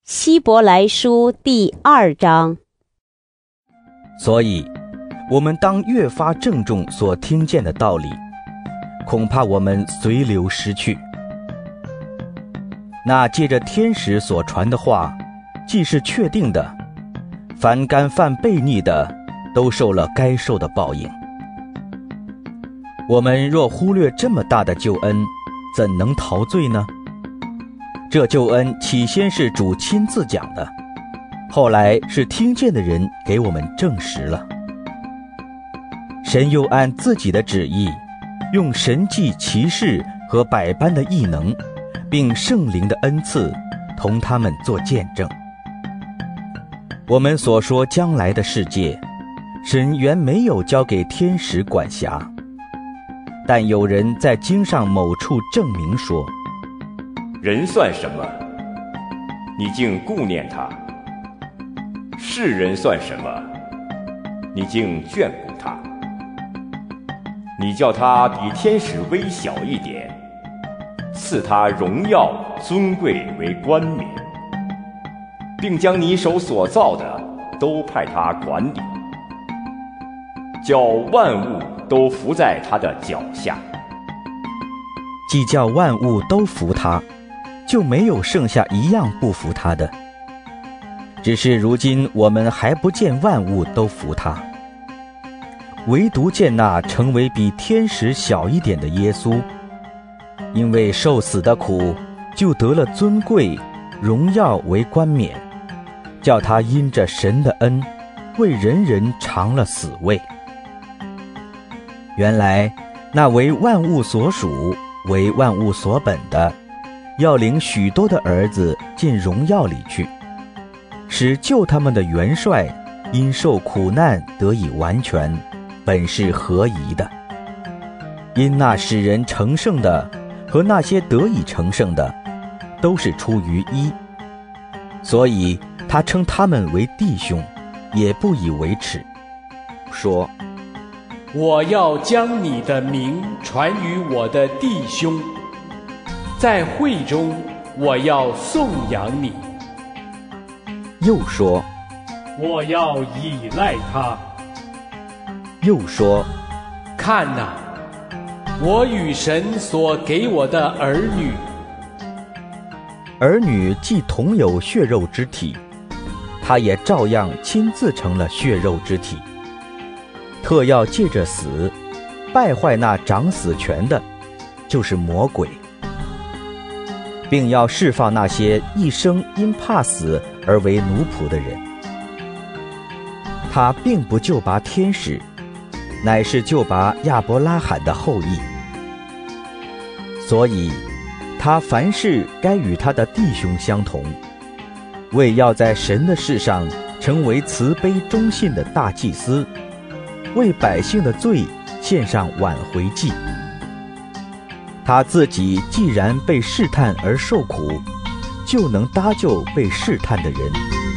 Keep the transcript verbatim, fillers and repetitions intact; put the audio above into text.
希伯来书第二章。 所以，我们当越发郑重所听见的道理，恐怕我们随流失去。那借着天使所传的话，既是确定的，凡干犯悖逆的，都受了该受的报应。我们若忽略这么大的救恩，怎能逃罪呢？这救恩起先是主亲自讲的，后来是听见的人给我们证实了。神又按自己的旨意，用神迹奇事和百般的异能，并圣灵的恩赐，同他们做见证。我们所说将来的世界，神原没有交给天使管辖，但有人在经上某处证明说， 人算什么？你竟顾念他；世人算什么？你竟眷顾他。你叫他比天使微小一点，赐他荣耀尊贵为冠冕，并将你手所造的都派他管理，叫万物都服在他的脚下。 既叫万物都服他，就没有剩下一样不服他的。只是如今我们还不见万物都服他，唯独见那成为比天使小一点的耶稣，因为受死的苦，就得了尊贵荣耀为冠冕，叫他因着神的恩，为人人尝了死味。原来那为万物所属，为万物所本的，要领许多的儿子进荣耀里去，使救他们的元帅因受苦难得以完全，本是合宜的。因那使人成圣的和那些得以成圣的，都是出于一，所以他称他们为弟兄，也不以为耻，说， 我要将你的名传于我的弟兄，在会中我要颂扬你。 又说， 我要倚赖他。 又说， 看哪，我与神所给我的儿女。 儿女既同有血肉之体，他也照样亲自成了血肉之体，特要借着死败坏那掌死权的，就是魔鬼，并要释放那些一生因怕死而为奴仆的人。他并不就拔天使，乃是就拔亚伯拉罕的后裔。所以他凡事该与他的弟兄相同，为要在神的事上成为慈悲忠信的大祭司，为百姓的罪献上挽回祭。他自己既然被试探而受苦，就能搭救被试探的人。